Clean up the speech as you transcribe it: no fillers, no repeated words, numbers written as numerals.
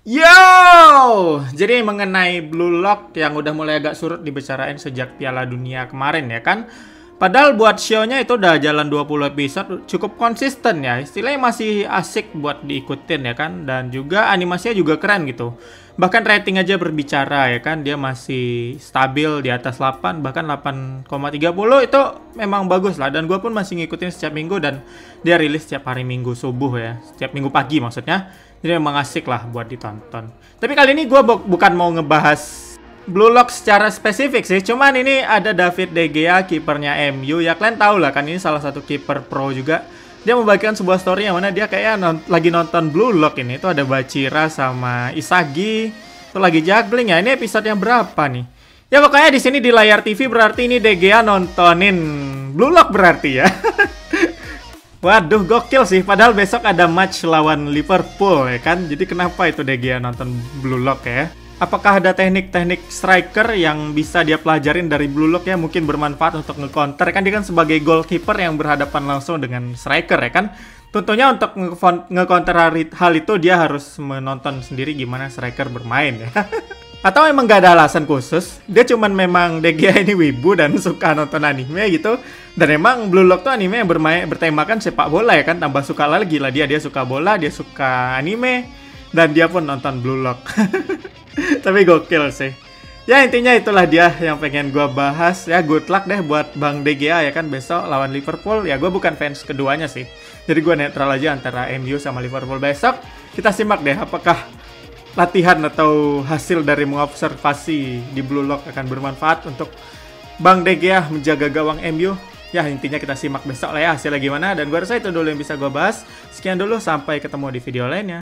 Yo, jadi mengenai Blue Lock yang udah mulai agak surut dibicarain sejak Piala Dunia kemarin ya kan. Padahal buat show-nya itu udah jalan 20 episode, cukup konsisten ya. Istilahnya masih asik buat diikutin ya kan. Dan juga animasinya juga keren gitu. Bahkan rating aja berbicara ya kan. Dia masih stabil di atas 8, bahkan 8,30 itu memang bagus lah. Dan gue pun masih ngikutin setiap minggu dan dia rilis setiap hari minggu subuh ya. Setiap minggu pagi maksudnya. Jadi memang asik lah buat ditonton. Tapi kali ini gue bukan mau ngebahas Blue Lock secara spesifik sih. Cuman ini ada David De Gea, kipernya MU. Ya kalian tahu lah kan ini salah satu kiper pro juga. Dia membagikan sebuah story yang mana dia kayak lagi nonton Blue Lock ini. Itu ada Bachira sama Isagi. Itu lagi juggling ya. Ini episode yang berapa nih? Ya pokoknya di sini di layar TV berarti ini De Gea nontonin Blue Lock berarti ya. Waduh, gokil sih. Padahal besok ada match lawan Liverpool ya kan. Jadi kenapa itu De Gea nonton Blue Lock ya? Apakah ada teknik-teknik striker yang bisa dia pelajarin dari Blue Lock ya? Mungkin bermanfaat untuk nge-counter. Kan dia kan sebagai goalkeeper yang berhadapan langsung dengan striker ya kan. Tentunya untuk nge-counter hal itu dia harus menonton sendiri gimana striker bermain ya. Atau emang gak ada alasan khusus. Dia cuman memang De Gea ini wibu dan suka nonton anime gitu. Dan emang Blue Lock tuh anime yang bertemakan sepak bola ya kan. Tambah suka lagi lah dia suka bola, dia suka anime. Dan dia pun nonton Blue Lock. Tapi gokil sih. Ya intinya itulah dia yang pengen gue bahas. Ya good luck deh buat Bang De Gea ya kan besok lawan Liverpool. Ya gue bukan fans keduanya sih. Jadi gue netral aja antara MU sama Liverpool besok. Kita simak deh apakah latihan atau hasil dari mengobservasi di Blue Lock akan bermanfaat untuk Bang De Gea menjaga gawang MU. Ya intinya kita simak besok lah ya hasilnya gimana. Dan gue rasa itu dulu yang bisa gue bahas. Sekian dulu, sampai ketemu di video lainnya.